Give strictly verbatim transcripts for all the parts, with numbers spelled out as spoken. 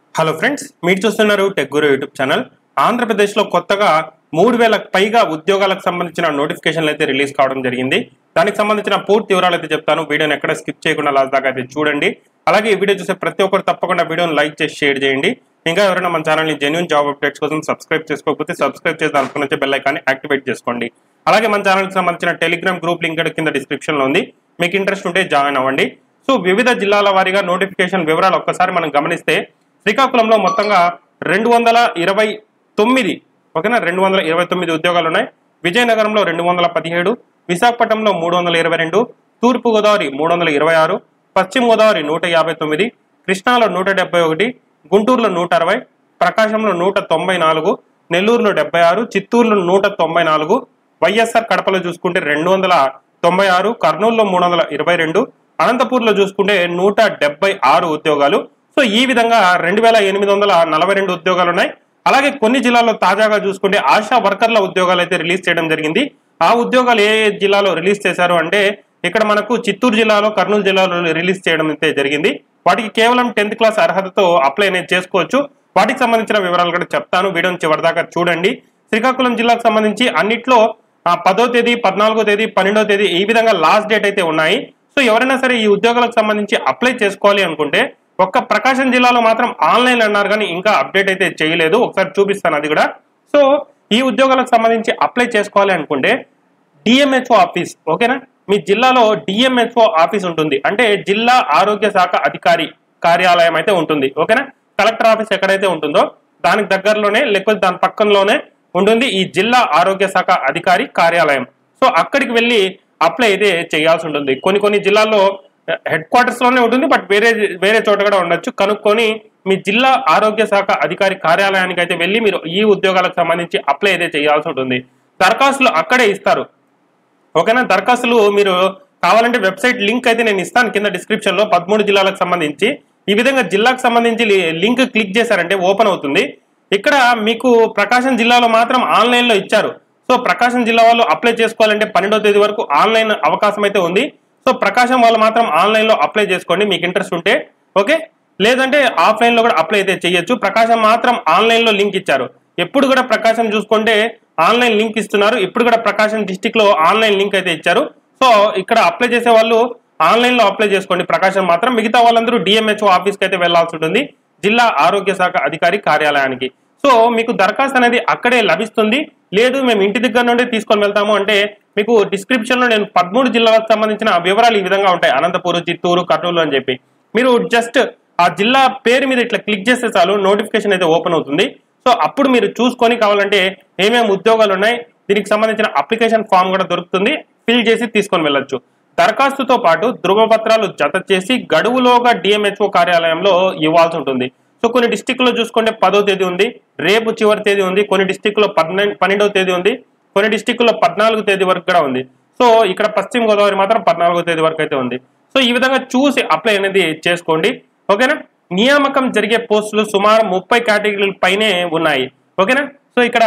Hello friends, మీరు చూస్తున్నారు tech గురు YouTube channel. ఆంధ్రప్రదేశ్లో కొత్తగా మూడు వేలకు పైగా ఉద్యోగాలకు సంబంధించిన నోటిఫికేషన్లు అయితే రిలీజ్ కావడం జరిగింది. దానికి సంబంధించిన పూర్తి వివరాలు అయితే చెప్తాను. వీడియోని ఎక్కడ స్కిప్ చేయకుండా లాస్ట్ దాకా అయితే చూడండి. అలాగే ఈ వీడియో చూసే ప్రతి ఒక్కరు తప్పకుండా వీడియోని లైక్ చేసి షేర్ చేయండి. ఇంకా ఎవరైనా మన ఛానల్ని జెన్యూన్ జాబ్ అప్డేట్స్ కోసం సబ్స్క్రైబ్ చేసుకోకపోతే సబ్స్క్రైబ్ చేసి దాని నుంచి బెల్ ఐకాన్ని యాక్టివేట్ చేసుకోండి. అలాగే మన ఛానల్కి సంబంధించిన టెలిగ్రామ్ గ్రూప్ లింక్ కింద డిస్క్రిప్షన్లో ఉంది. మీకు ఇంట్రెస్ట్ ఉంటే జాయిన్ అవ్వండి. సో వివిధ జిల్లాల వారీగా నోటిఫికేషన్ వివరాలు ఒక్కసారి మనం గమనిస్తే, శ్రీకాకుళంలో మొత్తంగా రెండు వందల ఇరవై తొమ్మిది ఓకేనా రెండు వందల ఇరవై తొమ్మిది ఉద్యోగాలు ఉన్నాయి. విజయనగరంలో రెండు వందల పదిహేడు, విశాఖపట్నంలో మూడు వందల ఇరవై రెండు, తూర్పుగోదావరి మూడు వందల ఇరవై ఆరు, పశ్చిమ గోదావరి నూట యాభై తొమ్మిది, కృష్ణాలో నూట డెబ్బై ఒకటి, గుంటూరులో నూట అరవై, ప్రకాశంలో నూట తొంభై నాలుగు, నెల్లూరులో డెబ్బై ఆరు, చిత్తూరులో నూట తొంభై నాలుగు, వైఎస్ఆర్ కడపలో చూసుకుంటే రెండు వందల తొంభై ఆరు, కర్నూలులో మూడు వందల ఇరవై రెండు, అనంతపూర్లో చూసుకుంటే నూట డెబ్బై ఆరు ఉద్యోగాలు. సో ఈ విధంగా రెండు వేల ఎనిమిది వందల నలభై రెండు ఉద్యోగాలు ఉన్నాయి. అలాగే కొన్ని జిల్లాల్లో తాజాగా చూసుకుంటే ఆశా వర్కర్ల ఉద్యోగాలు అయితే రిలీజ్ చేయడం జరిగింది. ఆ ఉద్యోగాలు ఏ జిల్లాలో రిలీజ్ చేశారు అంటే, ఇక్కడ మనకు చిత్తూరు జిల్లాలో, కర్నూలు జిల్లాలో రిలీజ్ చేయడం అయితే జరిగింది. వాటికి కేవలం టెన్త్ క్లాస్ అర్హతతో అప్లై అనేది చేసుకోవచ్చు. వాటికి సంబంధించిన వివరాలు కూడా చెప్తాను. వీడియోని చివరిదాకా చూడండి. శ్రీకాకుళం జిల్లాకు సంబంధించి అన్నిట్లో పదో తేదీ, పద్నాలుగో తేదీ, పన్నెండో తేదీ ఈ విధంగా లాస్ట్ డేట్ అయితే ఉన్నాయి. సో ఎవరైనా సరే ఈ ఉద్యోగాలకు సంబంధించి అప్లై చేసుకోవాలి అనుకుంటే, ఒక్క ప్రకాశం జిల్లాలో మాత్రం ఆన్లైన్ అన్నారు కానీ ఇంకా అప్డేట్ అయితే చేయలేదు. ఒకసారి చూపిస్తాను అది కూడా. సో ఈ ఉద్యోగాలకు సంబంధించి అప్లై చేసుకోవాలి అనుకుంటే డిఎంహెచ్ఓ ఆఫీస్, ఓకేనా, మీ జిల్లాలో డిఎంహెచ్ఓ ఆఫీస్ ఉంటుంది. అంటే జిల్లా ఆరోగ్య శాఖ అధికారి కార్యాలయం అయితే ఉంటుంది. ఓకేనా, కలెక్టర్ ఆఫీస్ ఎక్కడైతే ఉంటుందో దానికి దగ్గరలోనే లేకపోతే దాని పక్కనలోనే ఉంటుంది ఈ జిల్లా ఆరోగ్య శాఖ అధికారి కార్యాలయం. సో అక్కడికి వెళ్ళి అప్లై అయితే చేయాల్సి ఉంటుంది. కొన్ని కొన్ని జిల్లాల్లో హెడ్ క్వార్టర్స్ లోనే ఉంటుంది, బట్ వేరే వేరే చోట కూడా ఉండొచ్చు. కనుక్కొని మీ జిల్లా ఆరోగ్య శాఖ అధికారి కార్యాలయానికి అయితే వెళ్ళి మీరు ఈ ఉద్యోగాలకు సంబంధించి అప్లై అయితే చేయాల్సి ఉంటుంది. దరఖాస్తులు అక్కడే ఇస్తారు. ఓకేనా, దరఖాస్తులు మీరు కావాలంటే వెబ్సైట్ లింక్ అయితే నేను ఇస్తాను కింద డిస్క్రిప్షన్ లో. పదమూడు జిల్లాలకు సంబంధించి ఈ విధంగా జిల్లాకు సంబంధించి లింక్ క్లిక్ చేశారంటే ఓపెన్ అవుతుంది. ఇక్కడ మీకు ప్రకాశం జిల్లాలో మాత్రం ఆన్లైన్ లో ఇచ్చారు. సో ప్రకాశం జిల్లా వాళ్ళు అప్లై చేసుకోవాలంటే పన్నెండో తేదీ వరకు ఆన్లైన్ అవకాశం అయితే ఉంది. సో ప్రకాశం వాళ్ళు మాత్రం ఆన్లైన్ లో అప్లై చేసుకోండి మీకు ఇంట్రెస్ట్ ఉంటే. ఓకే, లేదంటే ఆఫ్లైన్ లో కూడా అప్లై అయితే చేయొచ్చు. ప్రకాశం మాత్రం ఆన్లైన్ లో లింక్ ఇచ్చారు. ఎప్పుడు కూడా ప్రకాశం చూసుకుంటే ఆన్లైన్ లింక్ ఇస్తున్నారు. ఇప్పుడు కూడా ప్రకాశం డిస్టిక్ లో ఆన్లైన్ లింక్ అయితే ఇచ్చారు. సో ఇక్కడ అప్లై చేసే వాళ్ళు ఆన్లైన్ లో అప్లై చేసుకోండి. ప్రకాశం మాత్రం, మిగతా వాళ్ళందరూ డిఎంహెచ్ఓ ఆఫీస్కి అయితే వెళ్లాల్సి ఉంటుంది, జిల్లా ఆరోగ్య శాఖ అధికారి కార్యాలయానికి. సో మీకు దరఖాస్తు అనేది అక్కడే లభిస్తుంది. లేదు మేము ఇంటి దగ్గర నుండి తీసుకొని వెళ్తాము అంటే, మీకు డిస్క్రిప్షన్ లో నేను పదమూడు జిల్లాలకు సంబంధించిన వివరాలు ఈ విధంగా ఉంటాయి, అనంతపూర్, చిత్తూరు, కర్నూలు అని చెప్పి. మీరు జస్ట్ ఆ జిల్లా పేరు మీద ఇట్లా క్లిక్ చేస్తే చాలు నోటిఫికేషన్ అయితే ఓపెన్ అవుతుంది. సో అప్పుడు మీరు చూసుకొని కావాలంటే ఏమేమి ఉద్యోగాలు ఉన్నాయి, దీనికి సంబంధించిన అప్లికేషన్ ఫామ్ కూడా దొరుకుతుంది, ఫిల్ చేసి తీసుకొని వెళ్ళొచ్చు. దరఖాస్తుతో పాటు ధృవపత్రాలు జత చేసి గడువులోగా డిఎంహెచ్ఓ కార్యాలయంలో ఇవ్వాల్సి ఉంటుంది. సో కొన్ని డిస్టిక్ లో చూసుకుంటే పదో తేదీ ఉంది, రేపు చివరి తేదీ ఉంది, కొన్ని డిస్టిక్ లో పన్నెండు పన్నెండవ తేదీ ఉంది, కొన్ని డిస్టిక్ లో పద్నాలుగు తేదీ వరకు కూడా ఉంది. సో ఇక్కడ పశ్చిమ గోదావరి మాత్రం పద్నాలుగో తేదీ వరకు అయితే ఉంది. సో ఈ విధంగా చూసి అప్లై అనేది చేసుకోండి. ఓకేనా, నియామకం జరిగే పోస్టులు సుమారు ముప్పై కేటగిరీల పైనే ఉన్నాయి. ఓకేనా, సో ఇక్కడ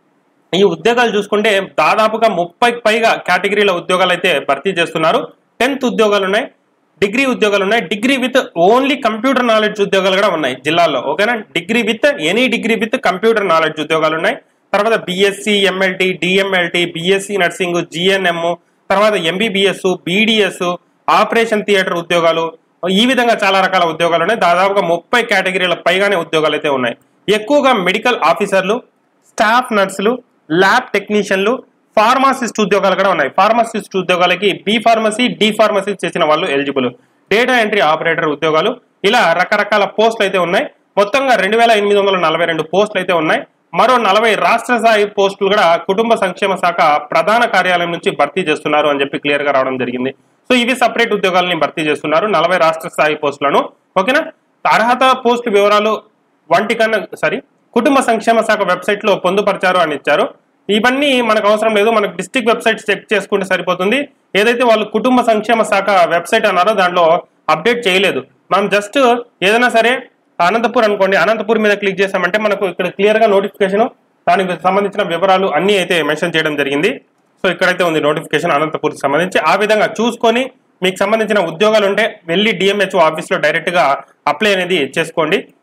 ఈ ఉద్యోగాలు చూసుకుంటే దాదాపుగా ముప్పై పైగా కేటగిరీల ఉద్యోగాలు అయితే భర్తీ చేస్తున్నారు. టెన్త్ ఉద్యోగాలు ఉన్నాయి, డిగ్రీ ఉద్యోగాలు ఉన్నాయి, degree with only computer knowledge ఉద్యోగాలు కూడా ఉన్నాయి జిల్లాల్లో. ఓకేనా, degree with any degree with computer knowledge ఉద్యోగాలు ఉన్నాయి. తర్వాత BSc, MLT, DMLT, BSc nursing, GNM, తర్వాత ఎంబీబీఎస్, బీడిఎస్, ఆపరేషన్ థియేటర్ ఉద్యోగాలు, ఈ విధంగా చాలా రకాల ఉద్యోగాలు ఉన్నాయి. దాదాపుగా ముప్పై కేటగిరీల పైగానే ఉద్యోగాలు అయితే ఉన్నాయి. ఎక్కువగా మెడికల్ ఆఫీసర్లు, స్టాఫ్ నర్సులు, ల్యాబ్ టెక్నీషియన్లు, ఫార్మాసిస్ట్ ఉద్యోగాలు కూడా ఉన్నాయి. ఫార్మాసిస్ట్ ఉద్యోగాలకి బి ఫార్మసీ, డి ఫార్మసీ చేసిన వాళ్ళు ఎలిజిబుల్. డేటా ఎంట్రీ ఆపరేటర్ ఉద్యోగాలు, ఇలా రకరకాల పోస్టులు అయితే ఉన్నాయి. మొత్తంగా రెండు వేల ఎనిమిది వందల నలభై రెండు పోస్టులు అయితే ఉన్నాయి. మరో నలభై రాష్ట్ర స్థాయి పోస్టులు కూడా కుటుంబ సంక్షేమ శాఖ ప్రధాన కార్యాలయం నుంచి భర్తీ చేస్తున్నారు అని చెప్పి క్లియర్ గా రావడం జరిగింది. సో ఇవి సపరేట్ ఉద్యోగాలని భర్తీ చేస్తున్నారు, నలభై రాష్ట్ర స్థాయి పోస్టులను. ఓకేనా, అర్హత పోస్టు వివరాలు వంటి కన్నా సారీ కుటుంబ సంక్షేమ శాఖ వెబ్సైట్ లో పొందుపరిచారు అని ఇచ్చారు. ఇవన్నీ మనకు అవసరం లేదు, మనకు డిస్ట్రిక్ట్ వెబ్సైట్ చెక్ చేసుకుంటే సరిపోతుంది. ఏదైతే వాళ్ళు కుటుంబ సంక్షేమ శాఖ వెబ్సైట్ అన్నారో దాంట్లో అప్డేట్ చేయలేదు. మనం జస్ట్ ఏదైనా సరే అనంతపూర్ అనుకోండి, అనంతపూర్ మీద క్లిక్ చేసామంటే మనకు ఇక్కడ క్లియర్ గా నోటిఫికేషన్, దానికి సంబంధించిన వివరాలు అన్ని అయితే మెన్షన్ చేయడం జరిగింది. సో ఇక్కడైతే ఉంది నోటిఫికేషన్ అనంతపూర్కి సంబంధించి. ఆ విధంగా చూసుకొని మీకు సంబంధించిన ఉద్యోగాలు ఉంటే వెళ్ళి డిఎంహెచ్ఓ ఆఫీస్ లో డైరెక్ట్ గా అప్లై అనేది చేసుకోండి.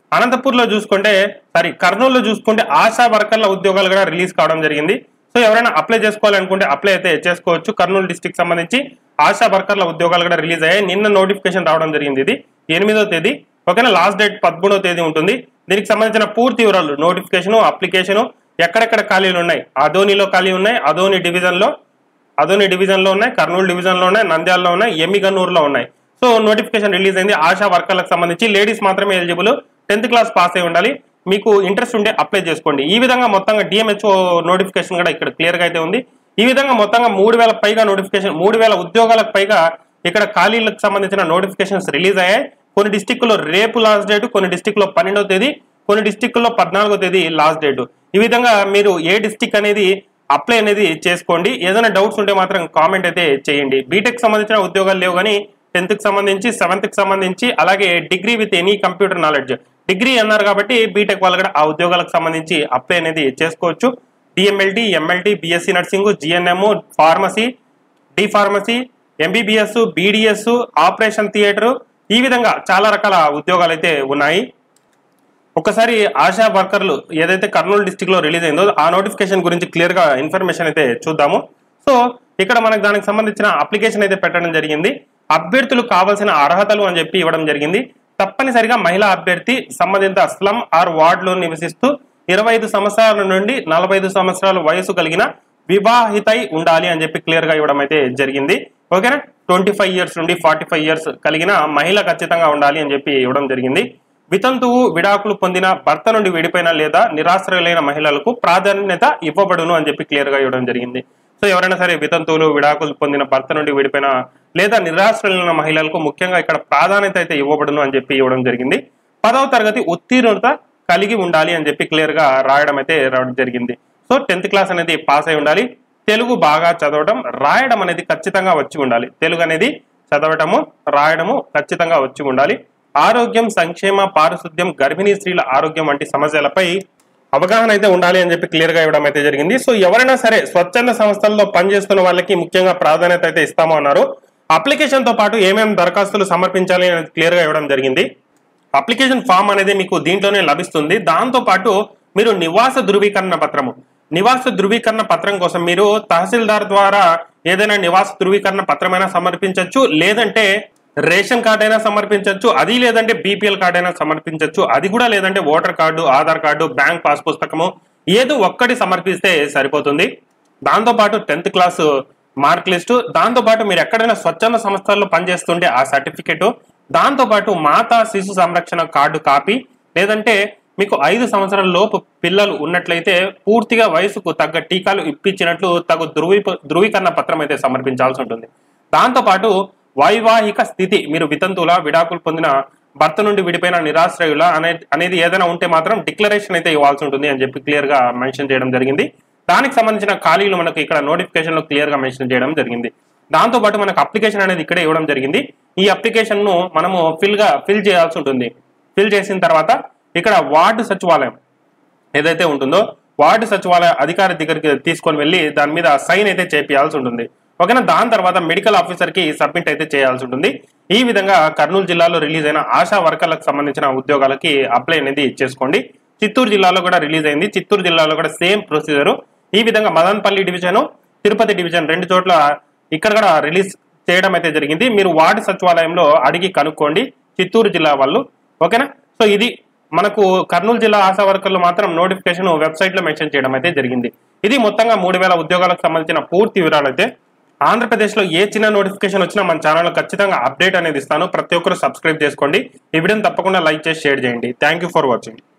అనంతపూర్లో చూసుకుంటే సారీ కర్నూలులో చూసుకుంటే ఆశా వర్కర్ల ఉద్యోగాలు కూడా రిలీజ్ కావడం జరిగింది. సో ఎవరైనా అప్లై చేసుకోవాలనుకుంటే అప్లై అయితే చేసుకోవచ్చు. కర్నూలు డిస్టిక్ సంబంధించి ఆశా వర్కర్ల ఉద్యోగాలు కూడా రిలీజ్ అయ్యాయి. నిన్న నోటిఫికేషన్ రావడం జరిగింది. ఇది ఎనిమిదో తేదీ. ఓకేనా, లాస్ట్ డేట్ పదమూడో తేదీ ఉంటుంది. దీనికి సంబంధించిన పూర్తి వివరాలు, నోటిఫికేషన్, అప్లికేషన్, ఎక్కడెక్కడ ఖాళీలు ఉన్నాయి, అదోనిలో ఖాళీ ఉన్నాయి, అదోని డివిజన్ లో అదోని డివిజన్ లో ఉన్నాయి, కర్నూలు డివిజన్ లో ఉన్నాయి, నంద్యాలలో ఉన్నాయి, ఎమ్మిగన్నూరులో ఉన్నాయి. సో నోటిఫికేషన్ రిలీజ్ అయింది. ఆశా వర్కర్లకు సంబంధించి లేడీస్ మాత్రమే ఎలిజిబుల్, టెన్త్ క్లాస్ పాస్ అయి ఉండాలి. మీకు ఇంట్రెస్ట్ ఉంటే అప్లై చేసుకోండి. ఈ విధంగా మొత్తంగా డిఎంహెచ్ఓ నోటిఫికేషన్ కూడా ఇక్కడ క్లియర్ గా అయితే ఉంది. ఈ విధంగా మొత్తంగా మూడు వేల పైగా నోటిఫికేషన్, మూడు వేల ఉద్యోగాలకు పైగా ఇక్కడ ఖాళీలకు సంబంధించిన నోటిఫికేషన్స్ రిలీజ్ అయ్యాయి. కొన్ని డిస్టిక్ లో రేపు లాస్ట్ డేట్, కొన్ని డిస్టిక్ లో పన్నెండవ తేదీ, కొన్ని డిస్టిక్ లో పద్నాలుగో తేదీ లాస్ట్ డేట్. ఈ విధంగా మీరు ఏ డిస్టిక్ అనేది అప్లై అనేది చేసుకోండి. ఏదైనా డౌట్స్ ఉంటే మాత్రం కామెంట్ అయితే చేయండి. బీటెక్ సంబంధించిన ఉద్యోగాలు లేవు కానీ టెన్త్ కి సంబంధించి, సెవెంత్ కి సంబంధించి, అలాగే degree with any computer knowledge, degree అన్నారు కాబట్టి బీటెక్ వాళ్ళు కూడా ఆ ఉద్యోగాలకు సంబంధించి అప్లై అనేది చేసుకోవచ్చు. DMLT, MLT, BSc nursing, GNM, pharmacy, D pharmacy, MBBS, BDS, operation theatre, ఈ విధంగా చాలా రకాల ఉద్యోగాలు అయితే ఉన్నాయి. ఒకసారి ఆశా వర్కర్లు ఏదైతే కర్నూలు డిస్టిక్ లో రిలీజ్ అయిందో ఆ నోటిఫికేషన్ గురించి క్లియర్ గా ఇన్ఫర్మేషన్ అయితే చూద్దాము. సో ఇక్కడ మనకు దానికి సంబంధించిన అప్లికేషన్ అయితే పెట్టడం జరిగింది. అభ్యర్థులు కావాల్సిన అర్హతలు అని చెప్పి ఇవ్వడం జరిగింది. తప్పనిసరిగా మహిళా అభ్యర్థి సంబంధిత స్లమ్ ఆర్ వార్డ్ లో నివసిస్తూ ఇరవై ఐదు సంవత్సరాల నుండి నలభై ఐదు సంవత్సరాల వయసు కలిగిన వివాహితై ఉండాలి అని చెప్పి క్లియర్ గా ఇవ్వడం అయితే జరిగింది. ఓకేనా, ట్వంటీ ఫైవ్ ఇయర్స్ నుండి ఫార్టీ ఫైవ్ ఇయర్స్ కలిగిన మహిళ ఖచ్చితంగా ఉండాలి అని చెప్పి ఇవ్వడం జరిగింది. వితంతువు, విడాకులు పొందిన భర్త నుండి విడిపోయిన లేదా నిరాశ్రయులైన మహిళలకు ప్రాధాన్యత ఇవ్వబడును అని చెప్పి క్లియర్ గా ఇవ్వడం జరిగింది. సో ఎవరైనా సరే వితంతువులు, విడాకులు పొందిన భర్త నుండి విడిపోయిన లేదా నిరాశ్రయులైన మహిళలకు ముఖ్యంగా ఇక్కడ ప్రాధాన్యత అయితే ఇవ్వబడును అని చెప్పి ఇవ్వడం జరిగింది. పదవ తరగతి ఉత్తీర్ణత కలిగి ఉండాలి అని చెప్పి క్లియర్ గా రాయడం అయితే రావడం జరిగింది. సో టెన్త్ క్లాస్ అనేది పాస్ అయి ఉండాలి. తెలుగు బాగా చదవడం, రాయడం అనేది ఖచ్చితంగా వచ్చి ఉండాలి. తెలుగు అనేది చదవటము, రాయడము ఖచ్చితంగా వచ్చి ఉండాలి. ఆరోగ్యం, సంక్షేమ, పారిశుద్ధ్యం, గర్భిణీ స్త్రీల ఆరోగ్యం వంటి సమస్యలపై అవగాహన అయితే ఉండాలి అని చెప్పి క్లియర్ గా ఇవ్వడం అయితే జరిగింది. సో ఎవరైనా సరే స్వచ్ఛంద సంస్థల్లో పనిచేస్తున్న వాళ్ళకి ముఖ్యంగా ప్రాధాన్యత అయితే ఇస్తాము అన్నారు. అప్లికేషన్ తో పాటు ఏమేమి దరఖాస్తులు సమర్పించాలి అనేది క్లియర్ గా ఇవ్వడం జరిగింది. అప్లికేషన్ ఫామ్ అనేది మీకు దీంట్లోనే లభిస్తుంది. దాంతో పాటు మీరు నివాస ధృవీకరణ పత్రము, నివాస ధృవీకరణ పత్రం కోసం మీరు తహసీల్దార్ ద్వారా ఏదైనా నివాస ధృవీకరణ పత్రమైనా సమర్పించవచ్చు, లేదంటే రేషన్ కార్డు అయినా సమర్పించవచ్చు, అది లేదంటే బీపీఎల్ కార్డు అయినా సమర్పించవచ్చు, అది కూడా లేదంటే voter card, Aadhaar card, bank pass పుస్తకము ఏదో ఒక్కటి సమర్పిస్తే సరిపోతుంది. దాంతో పాటు టెన్త్ క్లాస్ మార్క్ లిస్టు, దాంతో పాటు మీరు ఎక్కడైనా స్వచ్ఛంద సంస్థల్లో పనిచేస్తుంటే ఆ సర్టిఫికెట్, దాంతో పాటు మాతా శిశు సంరక్షణ కార్డు కాపీ, లేదంటే మీకు ఐదు సంవత్సరాల లోపు పిల్లలు ఉన్నట్లయితే పూర్తిగా వయసుకు తగ్గ టీకాలు ఇప్పించినట్లు తగు ధృవీ ధృవీకరణ పత్రం అయితే సమర్పించాల్సి ఉంటుంది. దాంతో పాటు వైవాహిక స్థితి, మీరు వితంతువుల, విడాకులు పొందిన భర్త నుండి విడిపోయిన నిరాశ్రయుల అనే అనేది ఏదైనా ఉంటే మాత్రం డిక్లరేషన్ అయితే ఇవ్వాల్సి ఉంటుంది అని చెప్పి క్లియర్ గా మెన్షన్ చేయడం జరిగింది. దానికి సంబంధించిన ఖాళీలు మనకు ఇక్కడ నోటిఫికేషన్ లో క్లియర్ గా మెన్షన్ చేయడం జరిగింది. దాంతో పాటు మనకు అప్లికేషన్ అనేది ఇక్కడే ఇవ్వడం జరిగింది. ఈ అప్లికేషన్ ను మనము ఫిల్ గా ఫిల్ చేయాల్సి ఉంటుంది. ఫిల్ చేసిన తర్వాత ఇక్కడ వార్డు సచివాలయం ఏదైతే ఉంటుందో వార్డు సచివాలయ అధికారి దగ్గరికి తీసుకొని వెళ్ళి దాని మీద సైన్ అయితే చేపియాల్సి ఉంటుంది. ఓకేనా, దాని తర్వాత మెడికల్ ఆఫీసర్ కి సబ్మిట్ అయితే చేయాల్సి ఉంటుంది. ఈ విధంగా కర్నూలు జిల్లాలో రిలీజ్ అయిన ఆశా వర్కర్లకు సంబంధించిన ఉద్యోగాలకి అప్లై అనేది చేసుకోండి. చిత్తూరు జిల్లాలో కూడా రిలీజ్ అయింది. చిత్తూరు జిల్లాలో కూడా సేమ్ ప్రొసీజర్. ఈ విధంగా మదనపల్లి డివిజన్, తిరుపతి డివిజన్ రెండు చోట్ల ఇక్కడ కూడా రిలీజ్ చేయడం అయితే జరిగింది. మీరు వార్డు సచివాలయంలో అడిగి కనుక్కోండి చిత్తూరు జిల్లా వాళ్ళు. ఓకేనా, సో ఇది మనకు కర్నూలు జిల్లా ఆశా వర్కర్లు మాత్రం నోటిఫికేషన్ వెబ్సైట్ లో మెన్షన్ చేయడం అయితే జరిగింది. ఇది మొత్తంగా మూడు వేల ఉద్యోగాలకు సంబంధించిన పూర్తి వివరాలు. అయితే ఆంధ్రప్రదేశ్ లో ఏ చిన్న నోటిఫికేషన్ వచ్చినా మన ఛానల్ ఖచ్చితంగా అప్డేట్ అనేది ఇస్తాను. ప్రతి ఒక్కరు సబ్స్క్రైబ్ చేసుకోండి. ఈ వీడియోని తప్పకుండా లైక్ చేసి షేర్ చేయండి. Thank you for watching.